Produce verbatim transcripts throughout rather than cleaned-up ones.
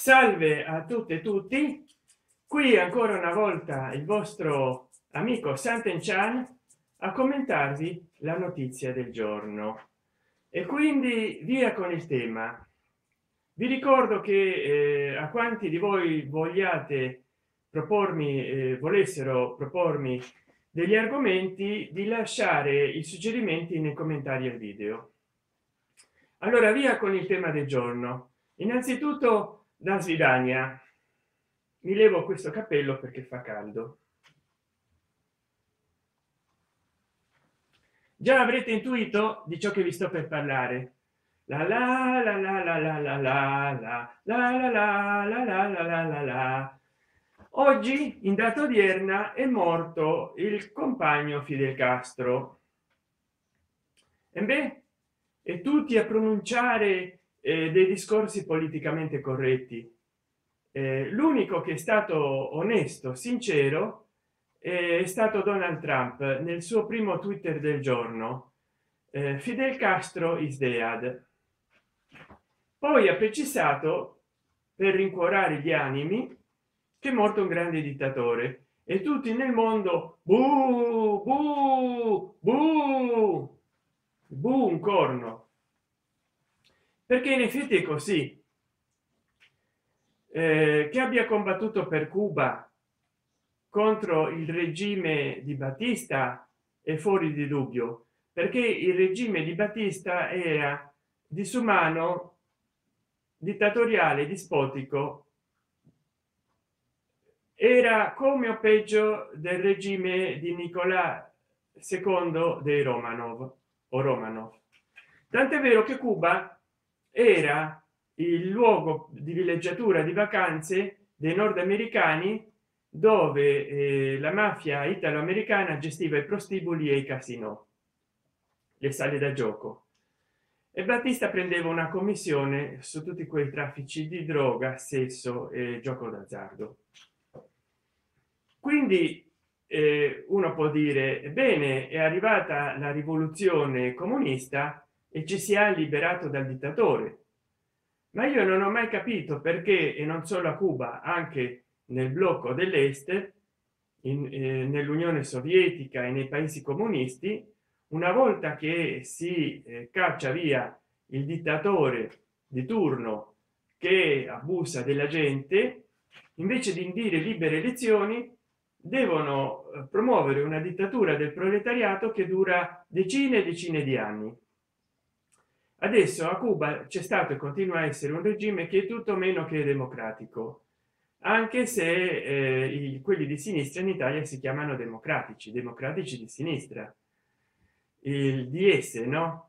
Salve a tutte e tutti, qui ancora una volta il vostro amico Santen Chan a commentarvi la notizia del giorno. E quindi via con il tema. Vi ricordo che eh, a quanti di voi vogliate propormi eh, volessero propormi degli argomenti, di lasciare i suggerimenti nei commentari al video. Allora via con il tema del giorno. Innanzitutto da Svidania. Mi levo questo cappello perché fa caldo. Già avrete intuito di ciò che vi sto per parlare. La la la la la la la la la la la la la la la la la la. Oggi in data odierna è morto il compagno Fidel Castro. E beh, e tutti a pronunciare eh, dei discorsi politicamente corretti. Eh, l'unico che è stato onesto, sincero, è stato Donald Trump nel suo primo Twitter del giorno. eh, Fidel Castro is dead. Poi ha precisato, per rincuorare gli animi, che è morto un grande dittatore, e tutti nel mondo buh, buh, buh, buh, un corno, perché in effetti è così. Eh, che abbia combattuto per Cuba contro il regime di Battista è fuori di dubbio, perché il regime di Battista era disumano, dittatoriale, dispotico, era come o peggio del regime di Nicolò secondo dei Romanov o Romanov. Tant'è vero che Cuba era il luogo di villeggiatura di vacanze dei nordamericani, dove eh, la mafia italo-americana gestiva i prostiboli e i casinò, le sale da gioco, e Battista prendeva una commissione su tutti quei traffici di droga, sesso e gioco d'azzardo. Quindi eh, uno può dire bene, è arrivata la rivoluzione comunista e ci si è liberato dal dittatore, ma io non ho mai capito perché, e non solo a Cuba, anche nel blocco dell'est, in, eh, nell'Unione Sovietica e nei paesi comunisti, una volta che si eh, caccia via il dittatore di turno che abusa della gente, invece di indire libere elezioni devono eh, promuovere una dittatura del proletariato che dura decine e decine di anni. Adesso a Cuba c'è stato e continua a essere un regime che è tutto meno che democratico, anche se eh, i, quelli di sinistra in Italia si chiamano democratici, democratici di sinistra, il D S, no?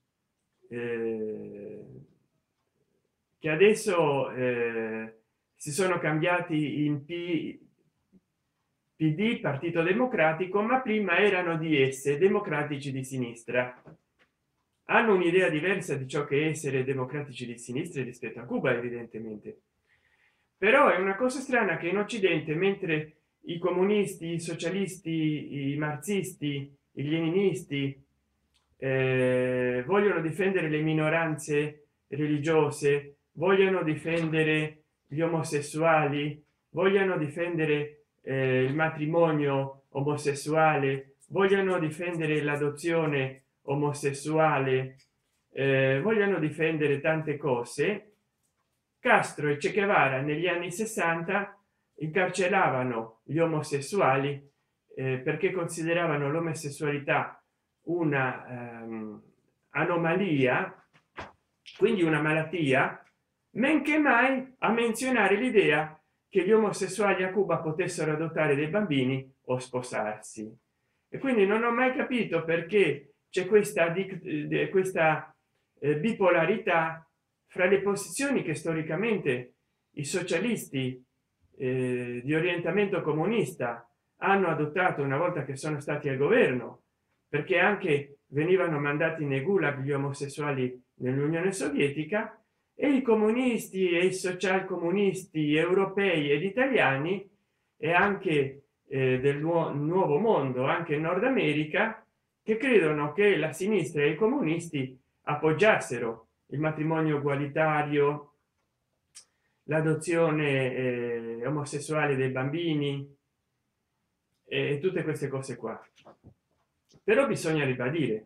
Eh, che adesso eh, si sono cambiati in P, PD, Partito Democratico, ma prima erano D S, democratici di sinistra. Hanno un'idea diversa di ciò che è essere democratici di sinistra rispetto a Cuba, evidentemente. Però è una cosa strana che in Occidente, mentre i comunisti, i socialisti, i marxisti, i leninisti eh, vogliono difendere le minoranze religiose, vogliono difendere gli omosessuali, vogliono difendere eh, il matrimonio omosessuale, vogliono difendere l'adozione omosessuale, eh, vogliono difendere tante cose. Castro e Che Guevara negli anni sessanta incarceravano gli omosessuali eh, perché consideravano l'omosessualità una ehm, anomalia, quindi una malattia, men che mai a menzionare l'idea che gli omosessuali a Cuba potessero adottare dei bambini o sposarsi. E quindi non ho mai capito perché c'è questa questa eh, bipolarità fra le posizioni che storicamente i socialisti eh, di orientamento comunista hanno adottato una volta che sono stati al governo, perché anche venivano mandati nei gulag gli omosessuali nell'Unione Sovietica, e i comunisti e i social comunisti europei ed italiani e anche eh, del nuo nuovo mondo, anche in Nord America, che credono che la sinistra e i comunisti appoggiassero il matrimonio egualitario, l'adozione eh, omosessuale dei bambini e tutte queste cose qua. Però bisogna ribadire,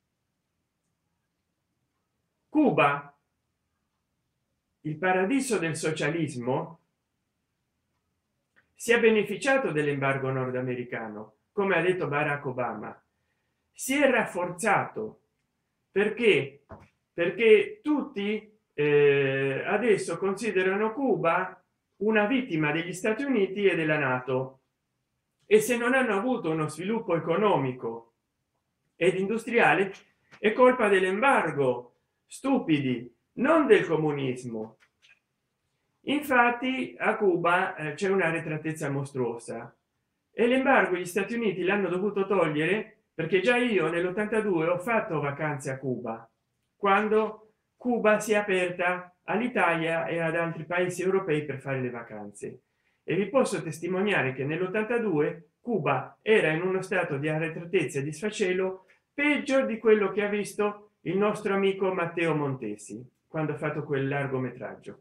Cuba, il paradiso del socialismo, si è beneficiato dell'embargo nordamericano, come ha detto Barack Obama, si è rafforzato perché perché tutti eh, adesso considerano Cuba una vittima degli Stati Uniti e della NATO, e se non hanno avuto uno sviluppo economico ed industriale è colpa dell'embargo, stupidi, non del comunismo. Infatti a Cuba eh, c'è una arretratezza mostruosa e l'embargo gli Stati Uniti l'hanno dovuto togliere, perché già io nell'ottantadue ho fatto vacanze a Cuba, quando Cuba si è aperta all'Italia e ad altri paesi europei per fare le vacanze, e vi posso testimoniare che nell'ottantadue Cuba era in uno stato di arretratezza e di sfacelo peggio di quello che ha visto il nostro amico Matteo Montesi quando ha fatto quel largometraggio.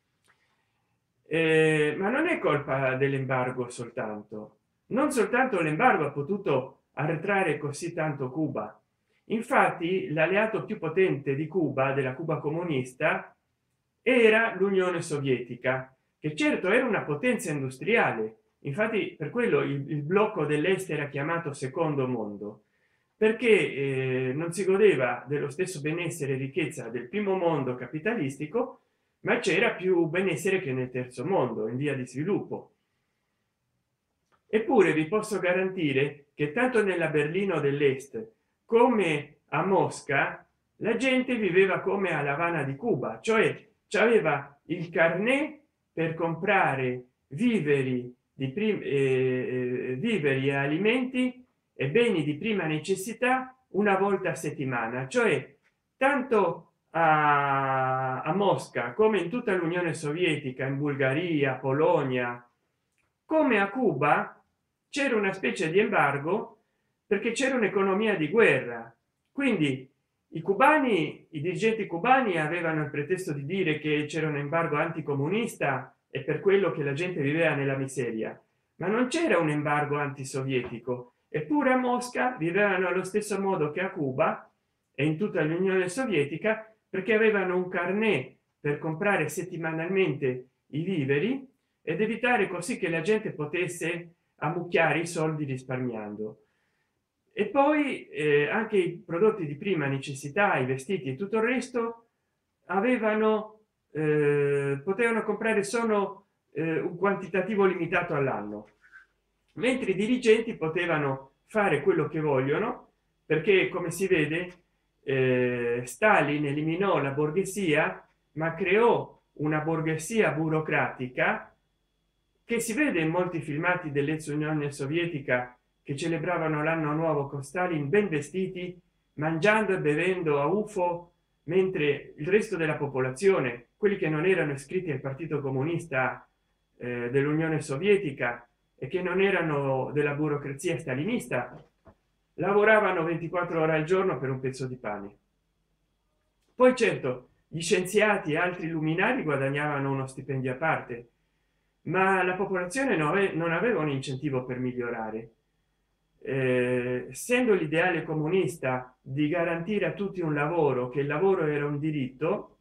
Eh, ma non è colpa dell'embargo soltanto, non soltanto l'embargo ha potuto arretrare così tanto Cuba. Infatti l'alleato più potente di Cuba, della Cuba comunista, era l'Unione Sovietica, che certo era una potenza industriale, infatti per quello il, il blocco dell'est era chiamato secondo mondo, perché eh, non si godeva dello stesso benessere e ricchezza del primo mondo capitalistico, ma c'era più benessere che nel terzo mondo in via di sviluppo. Eppure vi posso garantire che tanto nella Berlino dell'Est come a Mosca la gente viveva come a La Habana di Cuba, cioè aveva il carnet per comprare viveri di prim eh, viveri e alimenti e beni di prima necessità una volta a settimana, cioè tanto a, a Mosca come in tutta l'Unione Sovietica, in Bulgaria, Polonia, come a Cuba c'era una specie di embargo perché c'era un'economia di guerra, quindi i cubani, i dirigenti cubani avevano il pretesto di dire che c'era un embargo anticomunista e per quello che la gente viveva nella miseria, ma non c'era un embargo antisovietico, eppure a Mosca vivevano allo stesso modo che a Cuba e in tutta l'Unione Sovietica, perché avevano un carnet per comprare settimanalmente i viveri ed evitare così che la gente potesse ammucchiare i soldi risparmiando. E poi eh, anche i prodotti di prima necessità, i vestiti e tutto il resto avevano eh, potevano comprare solo eh, un quantitativo limitato all'anno, mentre i dirigenti potevano fare quello che vogliono, perché come si vede eh, Stalin eliminò la borghesia ma creò una borghesia burocratica che si vede in molti filmati dell'ex Unione Sovietica che celebravano l'anno nuovo con Stalin ben vestiti, mangiando e bevendo a ufo, mentre il resto della popolazione, quelli che non erano iscritti al Partito Comunista eh, dell'Unione Sovietica e che non erano della burocrazia stalinista, lavoravano ventiquattro ore al giorno per un pezzo di pane. Poi certo gli scienziati e altri luminari guadagnavano uno stipendio a parte, ma la popolazione non aveva un incentivo per migliorare. Eh, essendo l'ideale comunista di garantire a tutti un lavoro, che il lavoro era un diritto,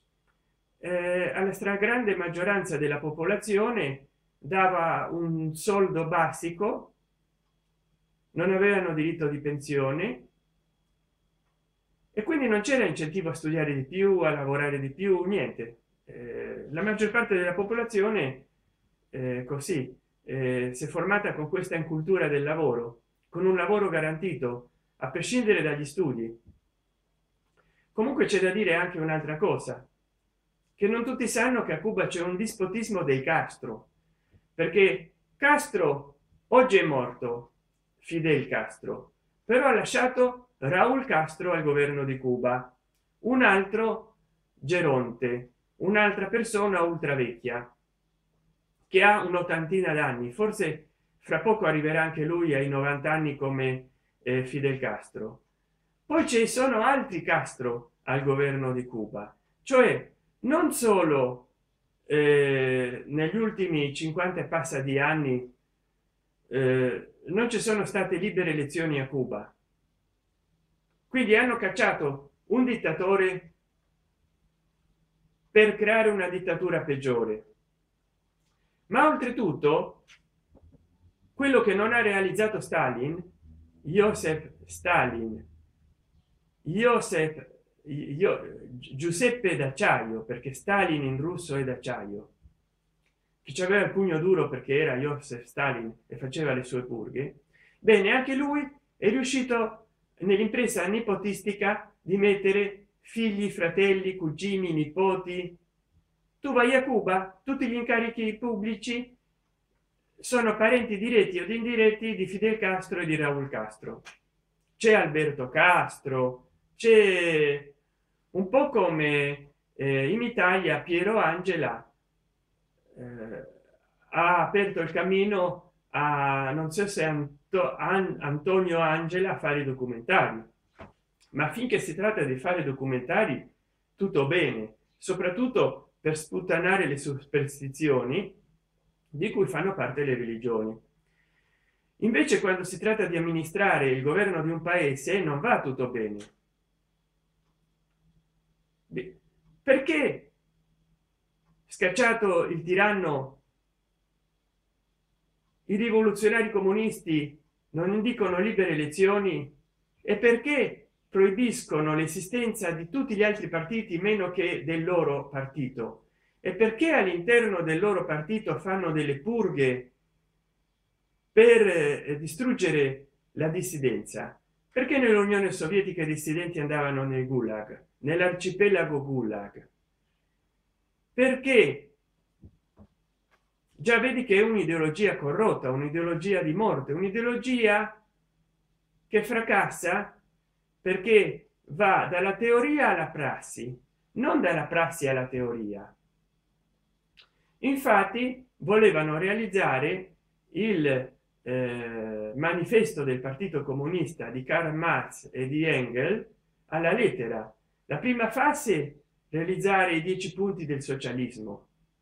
eh, alla stragrande maggioranza della popolazione dava un soldo basico, non avevano diritto di pensione e quindi non c'era incentivo a studiare di più, a lavorare di più, niente. Eh, la maggior parte della popolazione eh, così eh, si è formata con questa incultura del lavoro, con un lavoro garantito a prescindere dagli studi. Comunque c'è da dire anche un'altra cosa, che non tutti sanno che a Cuba c'è un dispotismo dei Castro, perché Castro oggi è morto, Fidel Castro, però ha lasciato Raúl Castro al governo di Cuba, un altro Geronte, un'altra persona ultra vecchia che ha un'ottantina d'anni, forse fra poco arriverà anche lui ai novanta anni come eh, Fidel Castro. Poi ci sono altri Castro al governo di Cuba, cioè non solo eh, negli ultimi cinquanta e passa di anni eh, non ci sono state libere elezioni a Cuba, quindi hanno cacciato un dittatore per creare una dittatura peggiore. Ma oltretutto quello che non ha realizzato Stalin, Joseph Stalin, Joseph io, Giuseppe d'acciaio, perché Stalin in russo è d'acciaio, che aveva il pugno duro perché era Joseph Stalin e faceva le sue purghe. Bene, anche lui è riuscito nell'impresa nipotistica di mettere figli, fratelli, cugini, nipoti. Tu vai a Cuba, tutti gli incarichi pubblici sono parenti diretti o indiretti di Fidel Castro e di Raúl Castro. C'è Alberto Castro, c'è un po' come eh, in Italia Piero Angela eh, ha aperto il cammino a non so se Anto, An, Antonio Angela a fare i documentari, ma finché si tratta di fare documentari tutto bene, soprattutto per sputtanare le superstizioni di cui fanno parte le religioni. Invece quando si tratta di amministrare il governo di un paese non va tutto bene. Perché scacciato il tiranno i rivoluzionari comunisti non indicano libere elezioni, e perché proibiscono l'esistenza di tutti gli altri partiti meno che del loro partito, e perché all'interno del loro partito fanno delle purghe per eh, distruggere la dissidenza. Perché nell'Unione Sovietica i dissidenti andavano nel gulag, nell'arcipelago gulag? Perché già vedi che è un'ideologia corrotta, un'ideologia di morte, un'ideologia che fracassa perché va dalla teoria alla prassi, non dalla prassi alla teoria. Infatti volevano realizzare il eh, manifesto del Partito Comunista di Karl Marx e di Engels alla lettera. La prima fase, realizzare i dieci punti del socialismo,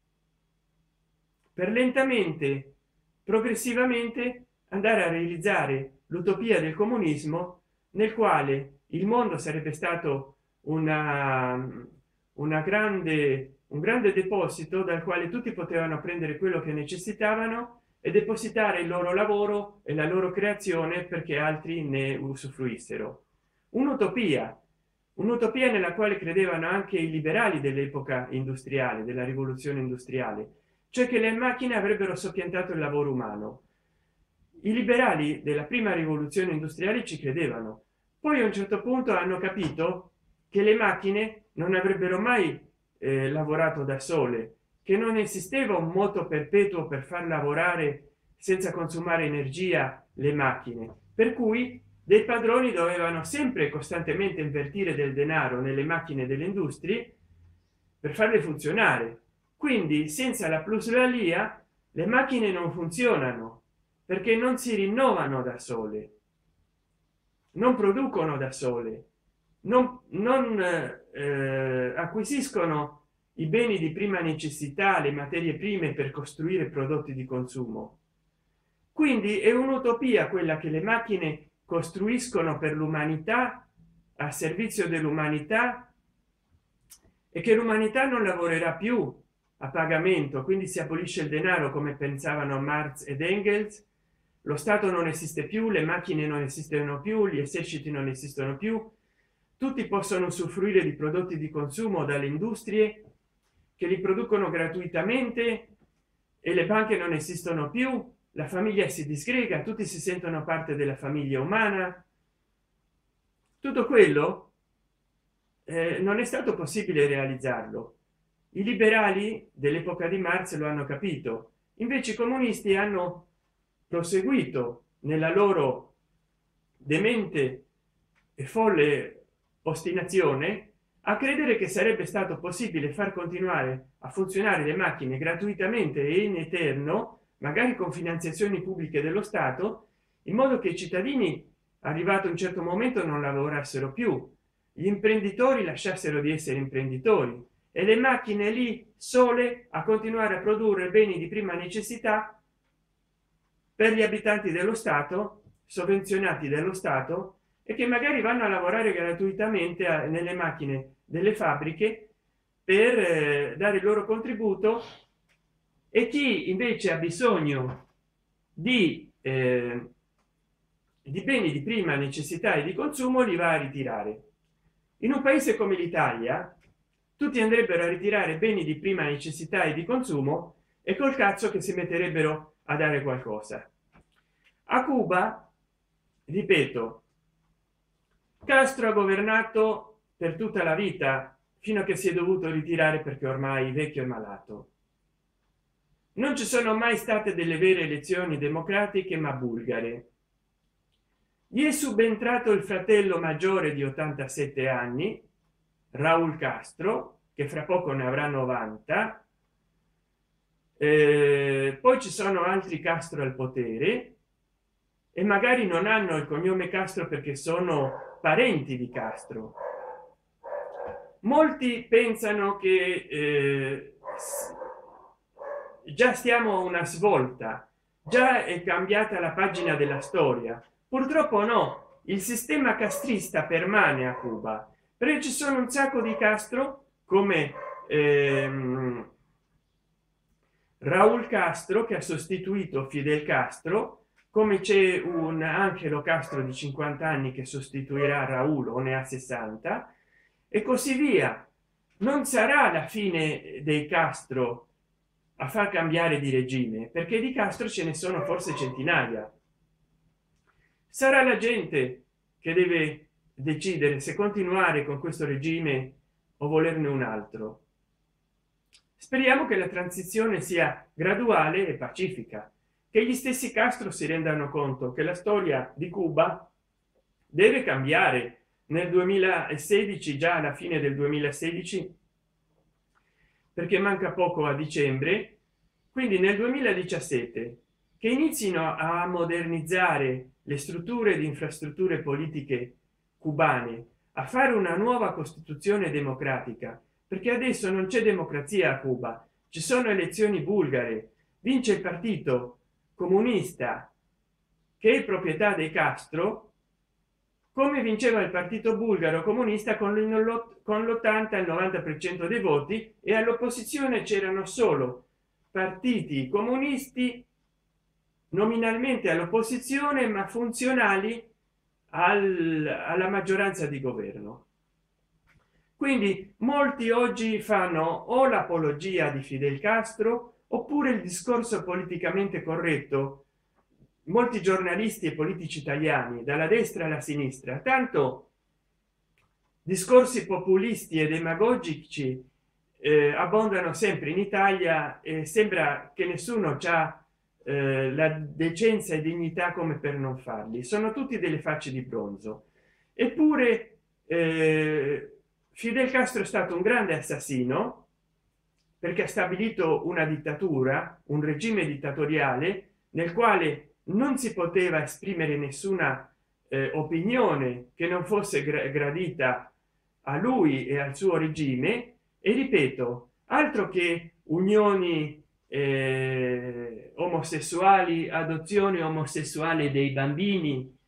per lentamente, progressivamente andare a realizzare l'utopia del comunismo, nel quale il mondo sarebbe stato una, una grande un grande deposito dal quale tutti potevano prendere quello che necessitavano e depositare il loro lavoro e la loro creazione perché altri ne usufruissero. Un'utopia, un'utopia nella quale credevano anche i liberali dell'epoca industriale, della rivoluzione industriale, cioè che le macchine avrebbero soppiantato il lavoro umano. I liberali della prima rivoluzione industriale ci credevano, poi a un certo punto hanno capito che le macchine non avrebbero mai eh, lavorato da sole, che non esisteva un moto perpetuo per far lavorare senza consumare energia le macchine, per cui dei padroni dovevano sempre costantemente invertire del denaro nelle macchine delle industrie per farle funzionare. Quindi senza la plusvalia le macchine non funzionano, perché non si rinnovano da sole, non producono da sole, non, non eh, acquisiscono i beni di prima necessità, le materie prime per costruire prodotti di consumo. Quindi è un'utopia quella che le macchine costruiscono per l'umanità, a servizio dell'umanità, e che l'umanità non lavorerà più a pagamento, quindi si abolisce il denaro come pensavano Marx ed Engels. Lo Stato non esiste più, le macchine non esistono più, gli eserciti non esistono più, tutti possono usufruire di prodotti di consumo dalle industrie che li producono gratuitamente, e le banche non esistono più, la famiglia si disgrega, tutti si sentono parte della famiglia umana. Tutto quello eh, non è stato possibile realizzarlo. I liberali dell'epoca di Marx lo hanno capito, invece i comunisti hanno proseguito nella loro demente e folle ostinazione a credere che sarebbe stato possibile far continuare a funzionare le macchine gratuitamente e in eterno, magari con finanziazioni pubbliche dello Stato, in modo che i cittadini, arrivato a un certo momento, non lavorassero più, gli imprenditori lasciassero di essere imprenditori e le macchine lì sole a continuare a produrre beni di prima necessità per gli abitanti dello stato, sovvenzionati dallo stato, e che magari vanno a lavorare gratuitamente a, nelle macchine delle fabbriche per eh, dare il loro contributo, e chi invece ha bisogno di eh, di beni di prima necessità e di consumo li va a ritirare. In un paese come l'Italia tutti andrebbero a ritirare beni di prima necessità e di consumo e col cazzo che si metterebbero a dare qualcosa. A Cuba, ripeto, Castro ha governato per tutta la vita fino a che si è dovuto ritirare perché ormai vecchio e malato. Non ci sono mai state delle vere elezioni democratiche ma bulgare. Gli è subentrato il fratello maggiore di ottantasette anni, Raúl Castro, che fra poco ne avrà novanta. Eh, poi ci sono altri Castro al potere e magari non hanno il cognome Castro perché sono parenti di Castro. Molti pensano che eh, già stiamo a una svolta, già è cambiata la pagina della storia. Purtroppo no, il sistema castrista permane a Cuba, perché ci sono un sacco di Castro come ehm, Raúl Castro che ha sostituito Fidel Castro, come c'è un Angelo Castro di cinquanta anni che sostituirà Raúl o ne ha sessanta, e così via. Non sarà la fine dei Castro a far cambiare di regime, perché di Castro ce ne sono forse centinaia. Sarà la gente che deve decidere se continuare con questo regime o volerne un altro. Speriamo che la transizione sia graduale e pacifica, che gli stessi Castro si rendano conto che la storia di Cuba deve cambiare nel duemilasedici, già alla fine del duemilasedici, perché manca poco a dicembre, quindi nel duemiladiciassette, che inizino a modernizzare le strutture di infrastrutture politiche cubane, a fare una nuova costituzione democratica, perché adesso non c'è democrazia a Cuba, ci sono elezioni bulgare, vince il partito comunista che è proprietà dei Castro, come vinceva il partito bulgaro comunista con l'ottanta il novanta per cento dei voti, e all'opposizione c'erano solo partiti comunisti nominalmente all'opposizione ma funzionali al, alla maggioranza di governo. Quindi molti oggi fanno o l'apologia di Fidel Castro oppure il discorso politicamente corretto. Molti giornalisti e politici italiani dalla destra alla sinistra, tanto discorsi populisti e demagogici eh, abbondano sempre in Italia, e sembra che nessuno c'ha eh, la decenza e dignità come per non farli. Sono tutti delle facce di bronzo. Eppure eh, Fidel Castro è stato un grande assassino, perché ha stabilito una dittatura, un regime dittatoriale nel quale non si poteva esprimere nessuna eh, opinione che non fosse gra gradita a lui e al suo regime. E ripeto, altro che unioni eh, omosessuali, adozione omosessuale dei bambini,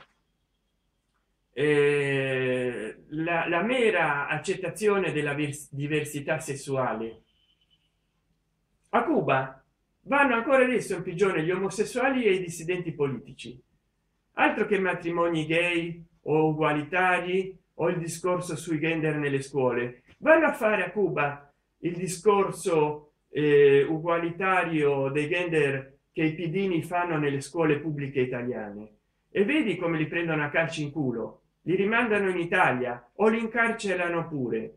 eh, la, la mera accettazione della diversità sessuale. A Cuba vanno ancora adesso in prigione gli omosessuali e i dissidenti politici. Altro che matrimoni gay o ugualitari o il discorso sui gender nelle scuole. Vanno a fare a Cuba il discorso eh, ugualitario dei gender che i pidini fanno nelle scuole pubbliche italiane, e vedi come li prendono a calci in culo, li rimandano in Italia o li incarcerano pure.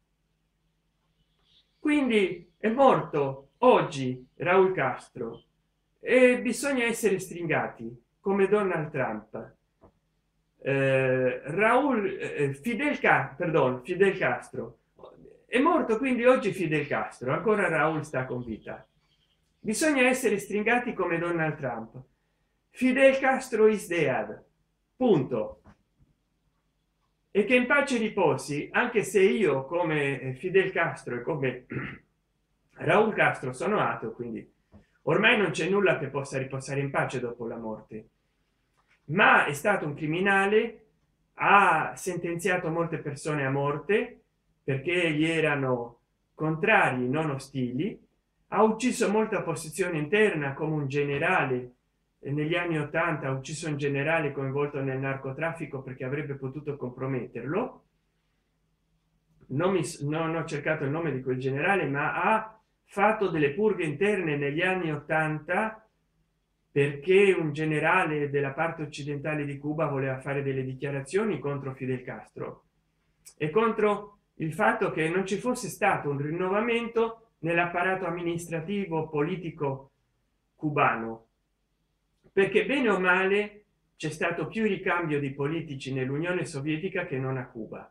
Quindi è morto oggi Raúl Castro e bisogna essere stringati come Donald Trump. eh, Raúl eh, Fidel Castro, perdon, Fidel Castro è morto, quindi oggi Fidel Castro, ancora Raúl sta con vita. Bisogna essere stringati come Donald Trump. Fidel Castro is dead, punto. e che in pace riposi, anche se io come Fidel Castro e come Raul Castro sono ateo, quindi ormai non c'è nulla che possa riposare in pace dopo la morte, ma è stato un criminale, ha sentenziato molte persone a morte perché gli erano contrari, non ostili, ha ucciso molta opposizione interna, come un generale negli anni ottanta ha ucciso un generale coinvolto nel narcotraffico perché avrebbe potuto comprometterlo. Non, mi, non ho cercato il nome di quel generale, ma ha fatto delle purghe interne negli anni ottanta perché un generale della parte occidentale di Cuba voleva fare delle dichiarazioni contro Fidel Castro e contro il fatto che non ci fosse stato un rinnovamento nell'apparato amministrativo politico cubano, perché bene o male c'è stato più ricambio di politici nell'Unione Sovietica che non a Cuba.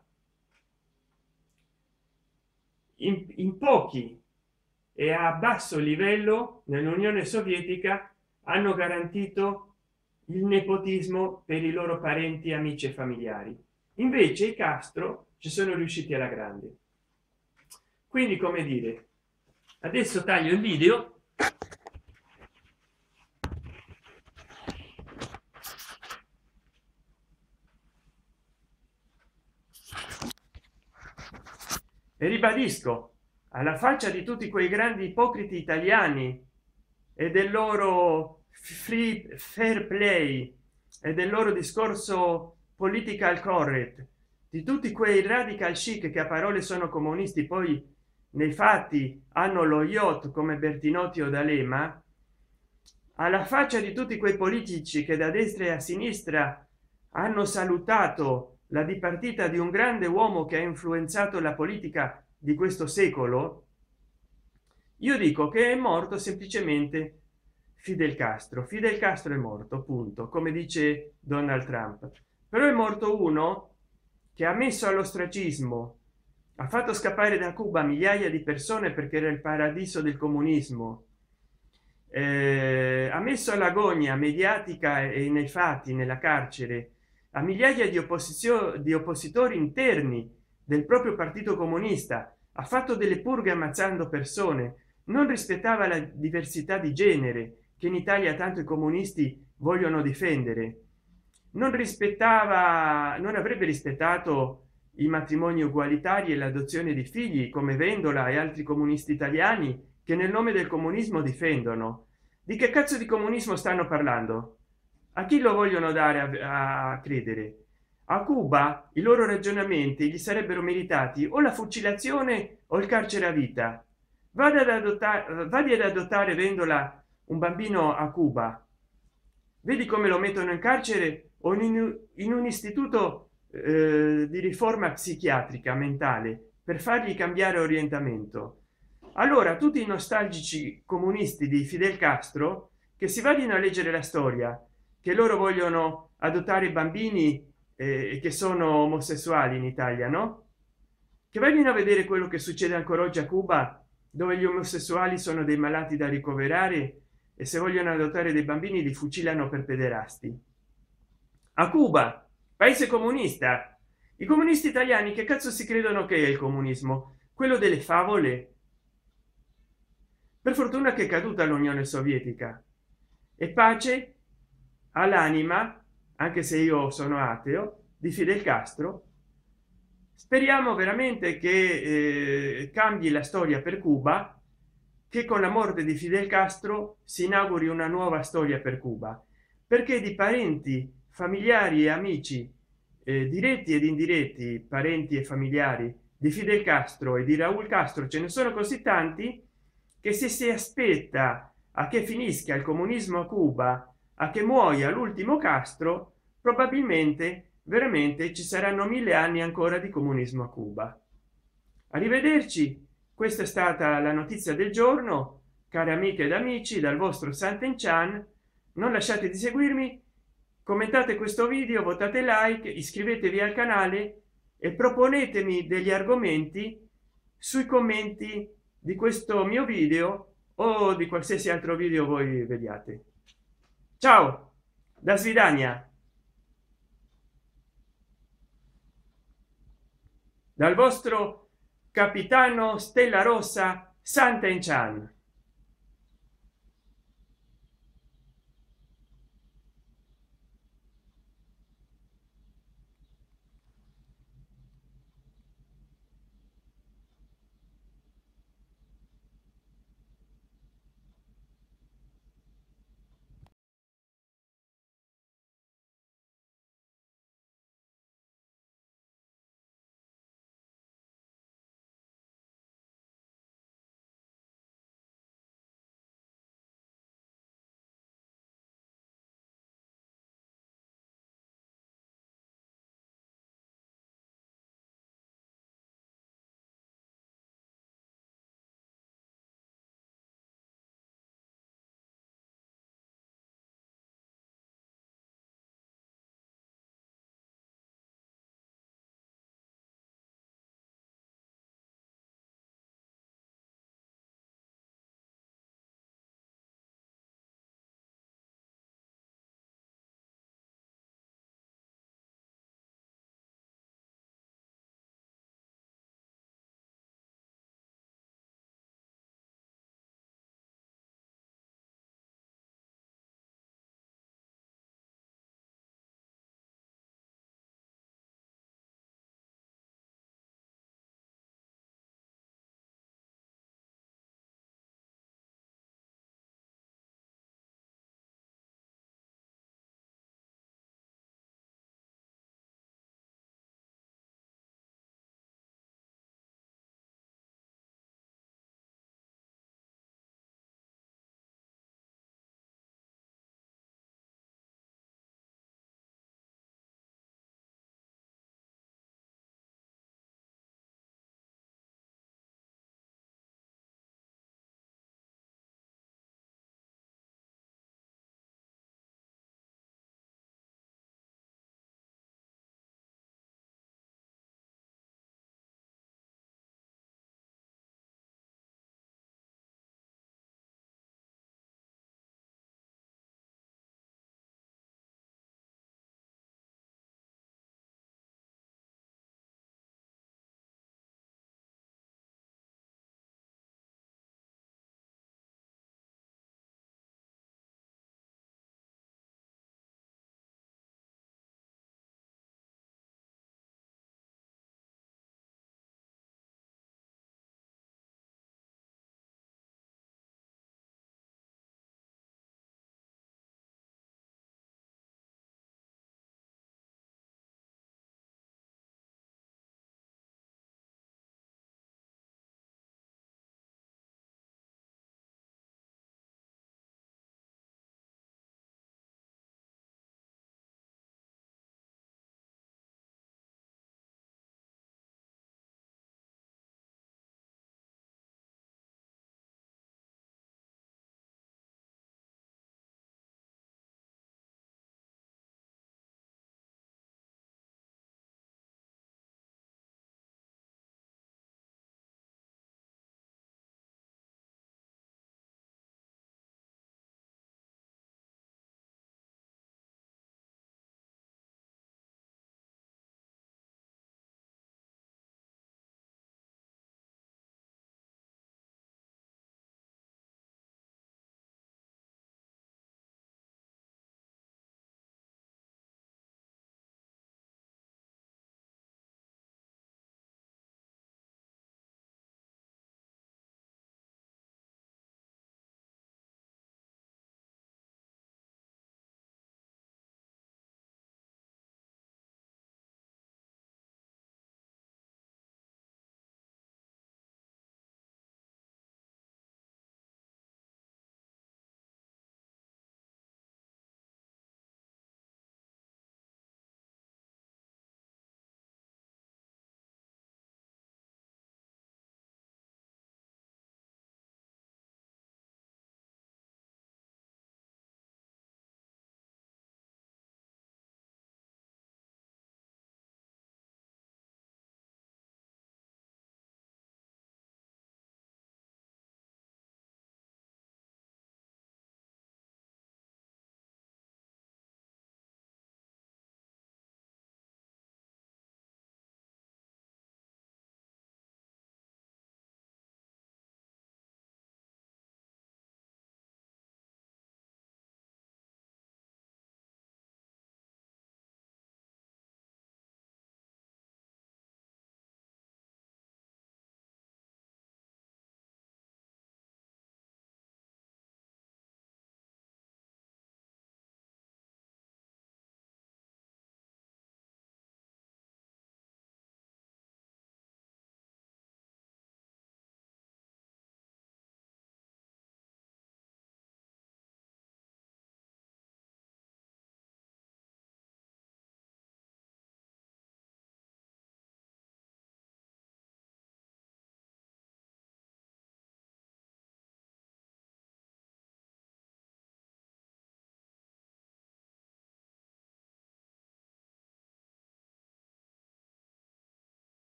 In, in pochi e a basso livello nell'Unione Sovietica hanno garantito il nepotismo per i loro parenti, amici e familiari. Invece i Castro ci sono riusciti alla grande. Quindi, come dire, adesso taglio il video e ribadisco, alla faccia di tutti quei grandi ipocriti italiani e del loro free fair play e del loro discorso political correct, di tutti quei radical chic che a parole sono comunisti, poi nei fatti hanno lo yacht come Bertinotti o D'Alema, alla faccia di tutti quei politici che da destra e a sinistra hanno salutato la dipartita di un grande uomo che ha influenzato la politica di questo secolo, io dico che è morto semplicemente Fidel Castro. Fidel Castro è morto, punto, come dice Donald Trump. Però è morto uno che ha messo all'ostracismo, ha fatto scappare da Cuba migliaia di persone perché era il paradiso del comunismo, eh, ha messo all'agonia mediatica e nei fatti nella carcere a migliaia di opposizioni, di oppositori interni del proprio partito comunista, ha fatto delle purghe ammazzando persone, non rispettava la diversità di genere che in Italia tanto i comunisti vogliono difendere, non rispettava, non avrebbe rispettato i matrimoni ugualitari e l'adozione di figli come Vendola e altri comunisti italiani che nel nome del comunismo difendono. Di che cazzo di comunismo stanno parlando? A chi lo vogliono dare a, a credere? A Cuba i loro ragionamenti gli sarebbero meritati o la fucilazione o il carcere a vita. Vada ad adottare, vadi ad adottare Vendola un bambino a Cuba, vedi come lo mettono in carcere o in, in un istituto eh, di riforma psichiatrica mentale per fargli cambiare orientamento. Allora tutti i nostalgici comunisti di Fidel Castro che si vadino a leggere la storia, che loro vogliono adottare bambini eh, che sono omosessuali in Italia, no? Che vadino a vedere quello che succede ancora oggi a Cuba, dove gli omosessuali sono dei malati da ricoverare e se vogliono adottare dei bambini li fucilano per pederasti. A Cuba, paese comunista, i comunisti italiani che cazzo si credono che è il comunismo? Quello delle favole? Per fortuna che è caduta l'Unione Sovietica e pace all'anima, anche se io sono ateo, di Fidel Castro. Speriamo veramente che eh, cambi la storia per Cuba, che con la morte di Fidel Castro si inauguri una nuova storia per Cuba, perché di parenti, familiari e amici eh, diretti ed indiretti, parenti e familiari di Fidel Castro e di Raul Castro ce ne sono così tanti che se si aspetta a che finisca il comunismo a Cuba, a che muoia l'ultimo Castro, probabilmente veramente ci saranno mille anni ancora di comunismo a Cuba. Arrivederci, questa è stata la notizia del giorno, care amiche ed amici, dal vostro Santen Chan. Non lasciate di seguirmi, commentate questo video, votate like, iscrivetevi al canale e proponetemi degli argomenti sui commenti di questo mio video o di qualsiasi altro video voi vediate. Ciao, da Svidania. dal vostro capitano Stella Rossa Sant'Enchan.